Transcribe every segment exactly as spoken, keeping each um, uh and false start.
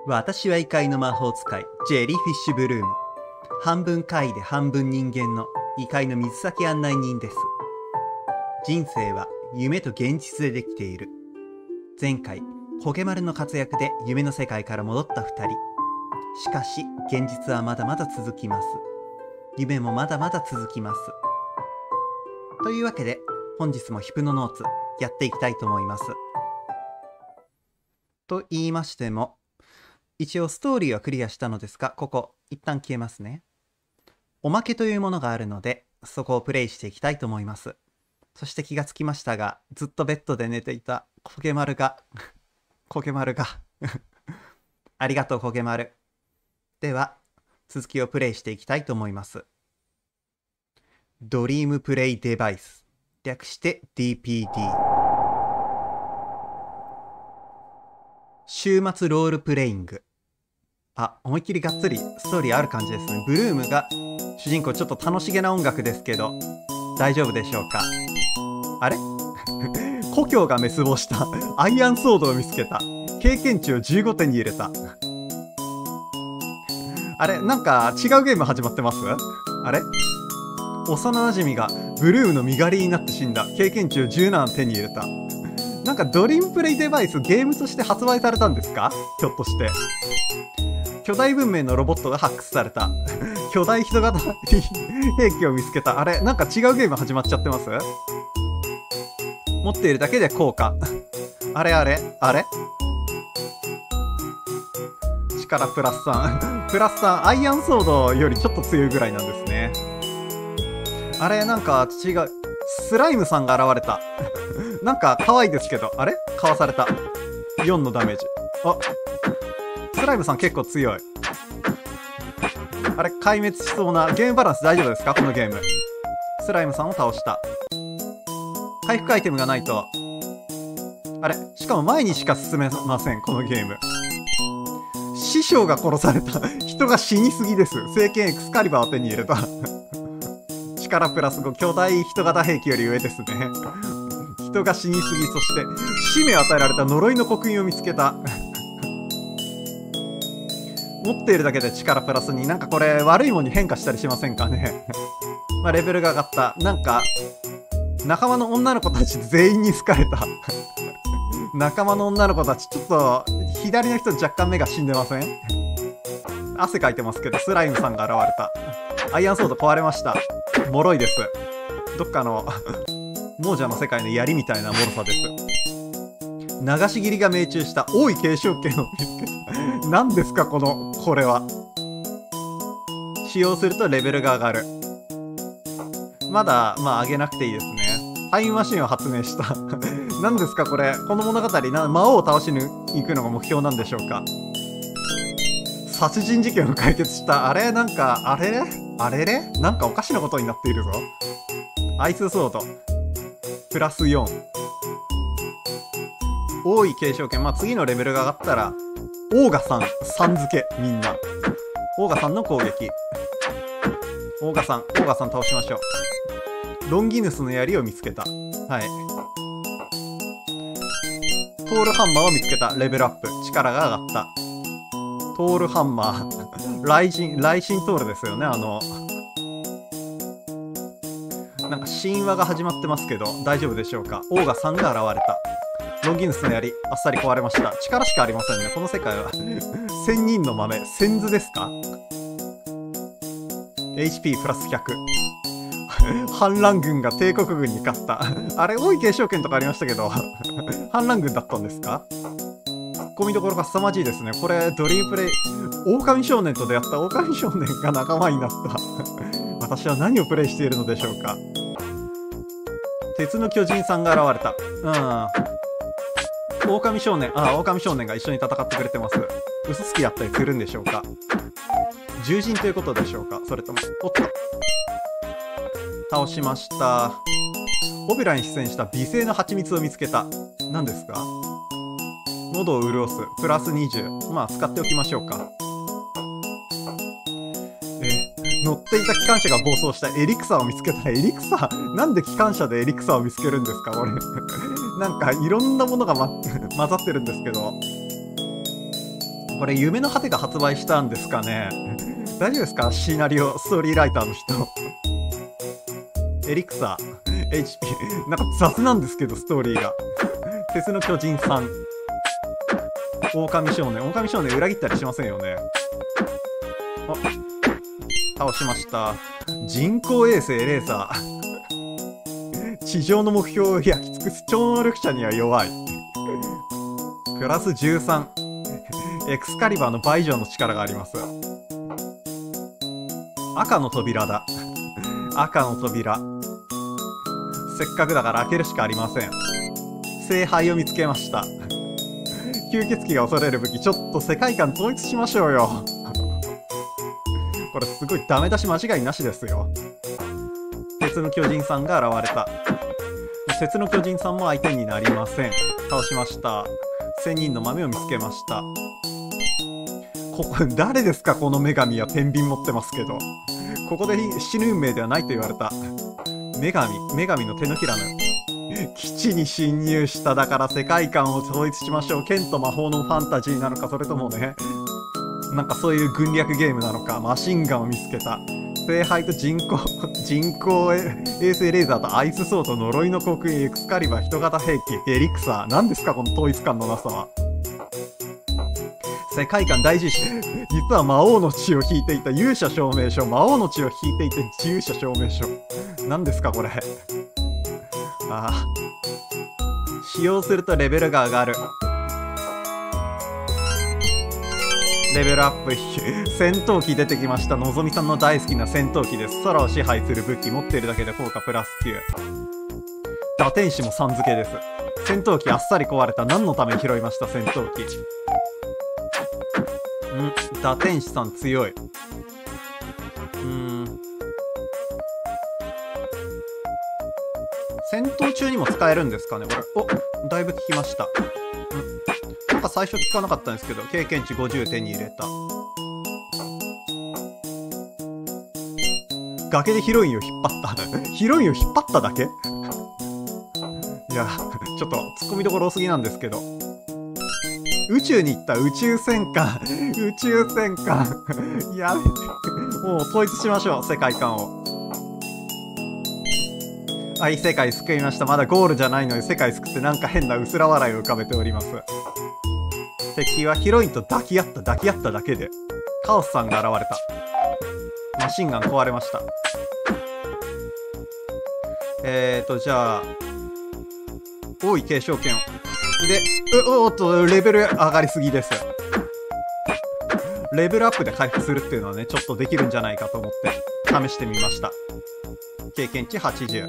私は異界の魔法使い、ジェリーフィッシュブルーム。半分怪で半分人間の異界の水先案内人です。人生は夢と現実でできている。前回、ポケマルの活躍で夢の世界から戻った二人。しかし、現実はまだまだ続きます。夢もまだまだ続きます。というわけで、本日もヒプノノーツやっていきたいと思います。と言いましても、一応ストーリーはクリアしたのですが、ここ一旦消えますね。おまけというものがあるので、そこをプレイしていきたいと思います。そして気がつきましたが、ずっとベッドで寝ていたコゲマルが、コゲマルが、ありがとうコゲマル。では、続きをプレイしていきたいと思います。ドリームプレイデバイス。略して ディーピーディー。週末ロールプレイング。あ、思いっきりがっつりストーリーある感じですね。ブルームが主人公、ちょっと楽しげな音楽ですけど、大丈夫でしょうか。あれ故郷が滅亡したアイアンソードを見つけた。経験値をじゅうごてんに入れた。あれなんか違うゲーム始まってます？あれ幼馴染がブルームの身代わりになって死んだ。経験値をじゅうななてんに入れた。なんかドリームプレイデバイスゲームとして発売されたんですか？ひょっとして。巨大文明のロボットが発掘された。巨大人型兵器を見つけた。あれなんか違うゲーム始まっちゃってます？持っているだけで効果。あれあれあれ力プラスさん。プラスさん、アイアンソードよりちょっと強いぐらいなんですね。あれなんか違う。スライムさんが現れた。なんか可愛いですけど、あれかわされた。よんのダメージ。あ、スライムさん結構強い。あれ壊滅しそうな。ゲームバランス大丈夫ですかこのゲーム。スライムさんを倒した。回復アイテムがないと。あれしかも前にしか進めません、このゲーム。師匠が殺された。人が死にすぎです。聖剣エクスカリバーを手に入れた。力プラスご、巨大人型兵器より上ですね。人が死にすぎ、そして使命を与えられた呪いの刻印を見つけた。持っているだけで力プラスに。なんかこれ悪いものに変化したりしませんかね。まあレベルが上がった。なんか仲間の女の子たち全員に好かれた。仲間の女の子たちちょっと左の人若干目が死んでません？汗かいてますけど、スライムさんが現れた。アイアンソード壊れました。脆いです。どっかの亡者の世界の槍みたいな脆さです。流し切りが命中した。多い継承権を見つけた。何ですかこの、これは。使用するとレベルが上がる。まだ、まあ上げなくていいですね。タイムマシンを発明した。何ですかこれ。この物語な、魔王を倒しに行くのが目標なんでしょうか。殺人事件を解決した。あれなんか、あれれあれれなんかおかしなことになっているぞ。アイスソード。プラスよん。多い継承権。まあ、次のレベルが上がったら、オーガさん、さん付け、みんな。オーガさんの攻撃。オーガさん、オーガさん倒しましょう。ロンギヌスの槍を見つけた。はい。トールハンマーを見つけた。レベルアップ。力が上がった。トールハンマー。雷神、雷神トールですよね、あの。なんか神話が始まってますけど、大丈夫でしょうか。オーガさんが現れた。ロンギヌスの槍、あっさり壊れました。力しかありませんね。この世界は。千人の豆、千図ですか？ エイチピー プラスひゃく。反乱軍が帝国軍に勝った。あれ、多い継承権とかありましたけど、反乱軍だったんですか？ツッコミどころが凄まじいですね。これ、ドリームプレイ、狼少年と出会った狼少年が仲間になった。私は何をプレイしているのでしょうか。鉄の巨人さんが現れた。うん。狼少年、あ、狼少年が一緒に戦ってくれてます。薄好きだったりするんでしょうか。獣人ということでしょうか。それとも、おっと。倒しました。オペラに出演した美声の蜂蜜を見つけた。何ですか？喉を潤す。プラスにじゅう。まあ、使っておきましょうか。え、乗っていた機関車が暴走したエリクサーを見つけた。エリクサーなんで機関車でエリクサーを見つけるんですかこれ。なんか、いろんなものが、ま、混ざってるんですけど。 これ夢の果てが発売したんですかね。大丈夫ですか、シナリオストーリーライターの人。エリクサー エイチピー なんか雑なんですけどストーリーが。鉄の巨人さん、狼少年狼少年裏切ったりしませんよね。あ、倒しました。人工衛星レーザー。地上の目標を焼き尽くす超能力者には弱い。プラスじゅうさん。エクスカリバーの倍以上の力があります。赤の扉だ。赤の扉。せっかくだから開けるしかありません。聖杯を見つけました。吸血鬼が恐れる武器、ちょっと世界観統一しましょうよ。これすごいダメ出し間違いなしですよ。鉄の巨人さんが現れた。鉄の巨人さんも相手になりません。倒しました。千人の豆を見つけました。ここ誰ですか、この女神は。天秤持ってますけど、ここで死ぬ運命ではないと言われた。女神女神の手のひらの基地に侵入した。だから世界観を統一しましょう。剣と魔法のファンタジーなのか、それともね、なんかそういう軍略ゲームなのか。マシンガンを見つけた。聖杯と人工人工衛星レーザーとアイスソード、呪いの刻印、エクスカリバー、人型兵器、エリクサー。何ですかこの統一感のなさは。世界観大事し、実は魔王の血を引いていた勇者証明書。魔王の血を引いていた勇者証明書。何ですかこれ。ああ、使用するとレベルが上がる。レベルアップ。戦闘機出てきました。のぞみさんの大好きな戦闘機です。空を支配する武器、持っているだけで効果プラスきゅう。打天使もさん付けです。戦闘機あっさり壊れた。何のために拾いました戦闘機。ん、打天使さん強い。うーん、戦闘中にも使えるんですかねこれ。お、だいぶ効きました。ん、なんか最初効かなかったんですけど、経験値ごじゅう手に入れた。崖でヒロインを引っ張ったヒロインを引っ張っただけ。いや、ちょっとツッコミどころ多すぎなんですけど。宇宙に行った。宇宙戦艦宇宙戦艦やめてもう統一しましょう世界観を。はい、世界救いました。まだゴールじゃないのに世界救ってなんか変な薄ら笑いを浮かべております。敵はヒロインと抱き合った抱き合っただけで。カオスさんが現れた。マシンガン壊れました。えーとじゃあ王位継承権をで、うおっとレベル上がりすぎです。レベルアップで回復するっていうのはね、ちょっとできるんじゃないかと思って試してみました。経験値はちじゅう。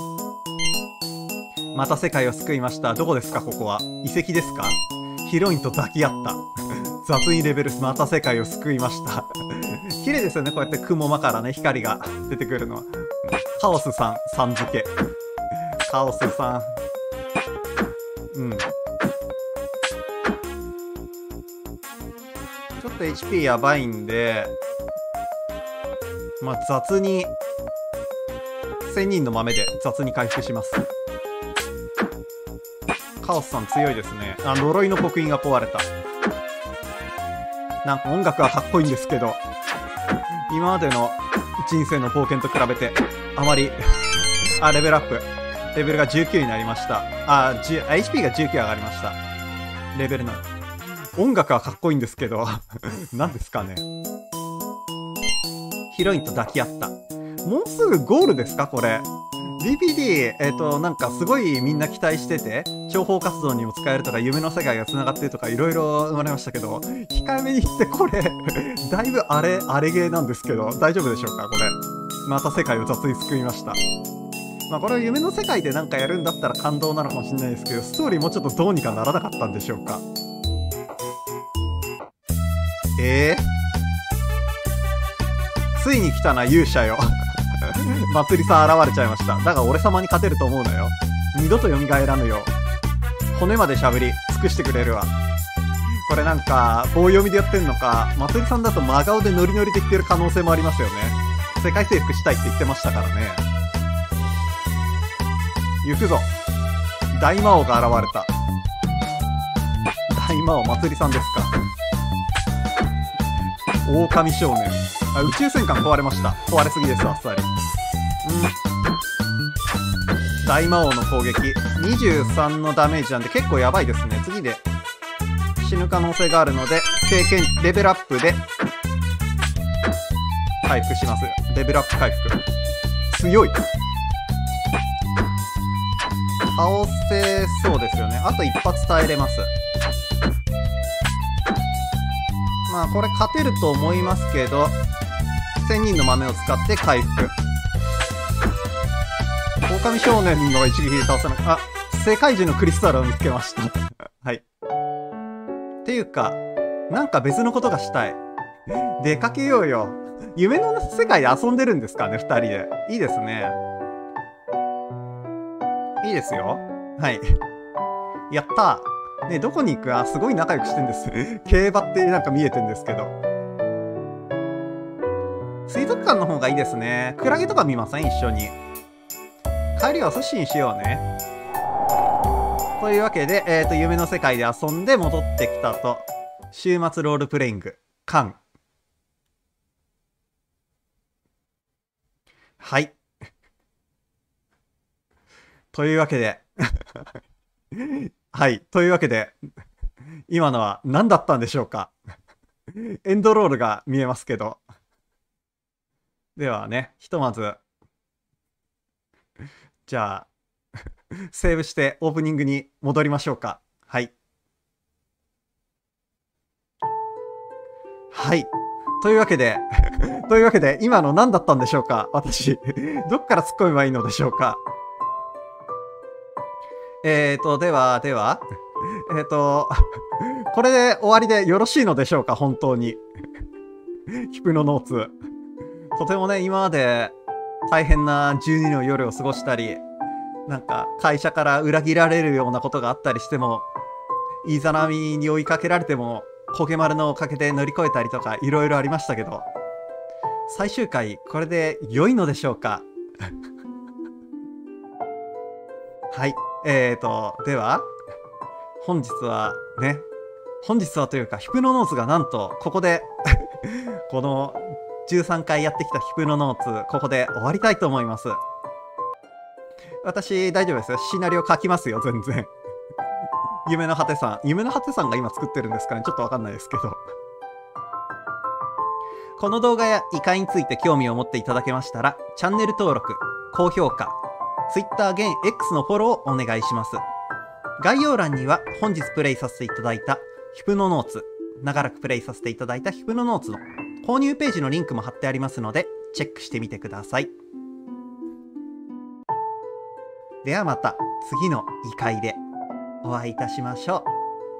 また世界を救いました。どこですかここは。遺跡ですか。ヒロインと抱き合った雑にレベル。また世界を救いました綺麗ですよね、こうやって雲間からね光が出てくるのは。カオスさんさん付け。カオスさん、うん、ちょっと エイチピー やばいんで、まあ雑にせんにんの豆で雑に回復します。カオスさん強いですね。あ、呪いの刻印が壊れた。なんか音楽はかっこいいんですけど、今までの人生の冒険と比べてあまりあ、レベルアップ。レベルがじゅうきゅうになりました。あ、エイチピー がじゅうきゅう上がりました。レベルの音楽はかっこいいんですけど何ですかね。ヒロインと抱き合った。もうすぐゴールですかこれ。 ディーピーディー、えっとなんかすごいみんな期待してて、諜報活動にも使えるとか夢の世界がつながってるとかいろいろ生まれましたけど、控えめに言ってこれだいぶあれあれゲーなんですけど、大丈夫でしょうかこれ。また世界を雑に救いました。まあこれは夢の世界でなんかやるんだったら感動なのかもしれないですけど、ストーリーもうちょっとどうにかならなかったんでしょうか。えー、ついに来たな勇者よまつりさん現れちゃいました。だから俺様に勝てると思うのよ。二度と蘇らぬよ。骨までしゃぶり尽くしてくれるわ。これなんか棒読みでやってんのか、まつりさんだと真顔でノリノリで言ってる可能性もありますよね。世界征服したいって言ってましたからね。行くぞ。大魔王が現れた。大魔王まつりさんですか。 狼少年。あ、宇宙戦艦壊れました。壊れすぎです、あっさり。うん。大魔王の攻撃。にじゅうさんのダメージなんで結構やばいですね。次で死ぬ可能性があるので、経験、レベルアップで回復します。レベルアップ回復。強い。倒せそうですよね。あと一発耐えれます。まあこれ勝てると思いますけど、千人の豆を使って回復。狼少年の一撃で倒さなく、あ、世界中のクリスタルを見つけました。はい。っていうか、なんか別のことがしたい。出かけようよ。夢の世界で遊んでるんですかね、二人で。いいですね。いいですよ。はい。やったー。ね、どこに行く？あ、すごい仲良くしてんです。競馬ってなんか見えてんですけど。水族館の方がいいですね。クラゲとか見ません？一緒に。帰りは寿司にしようね。というわけで、えっと、夢の世界で遊んで戻ってきたと。週末ロールプレイング、カン。はい。というわけで。はい。というわけで、今のは何だったんでしょうか。エンドロールが見えますけど。ではね、ひとまず、じゃあ、セーブしてオープニングに戻りましょうか。はい。はい。というわけで、というわけで、今の何だったんでしょうか、私。どっから突っ込めばいいのでしょうか。えーと、では、では、えーと、これで終わりでよろしいのでしょうか、本当に。ヒプノノーツ。とてもね、今まで大変なじゅうにの夜を過ごしたり、なんか会社から裏切られるようなことがあったりしても、イザナミに追いかけられても、コゲマルのおかげで乗り越えたりとかいろいろありましたけど、最終回これで良いのでしょうか。はい。えーと、では、本日はね、本日はというか、ヒプノノーツがなんと、ここで、このじゅうさんかいやってきたヒプノノーツ、ここで終わりたいと思います。私、大丈夫ですよ。シナリオ書きますよ、全然。夢の果てさん。夢の果てさんが今作ってるんですかね、ちょっとわかんないですけど。この動画や異界について興味を持っていただけましたら、チャンネル登録、高評価、Twitter 現 X のフォローをお願いします。概要欄には本日プレイさせていただいたヒプノノーツ、長らくプレイさせていただいたヒプノノーツの購入ページのリンクも貼ってありますので、チェックしてみてください。ではまた次の異界でお会いいたしましょう。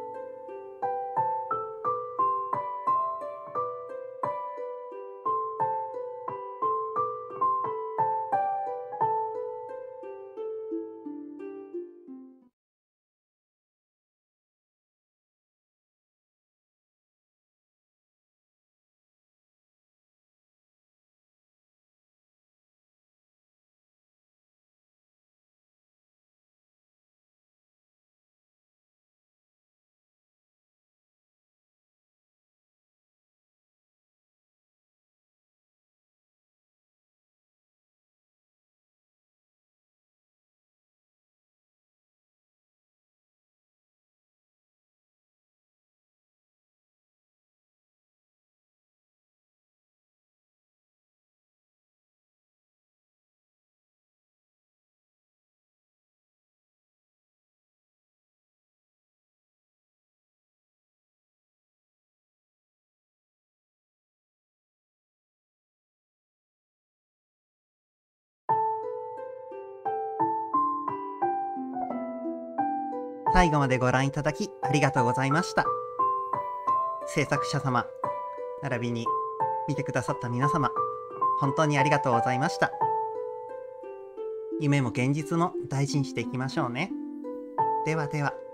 最後までご覧いただきありがとうございました。制作者様、並びに見てくださった皆様、本当にありがとうございました。夢も現実も大事にしていきましょうね。ではでは。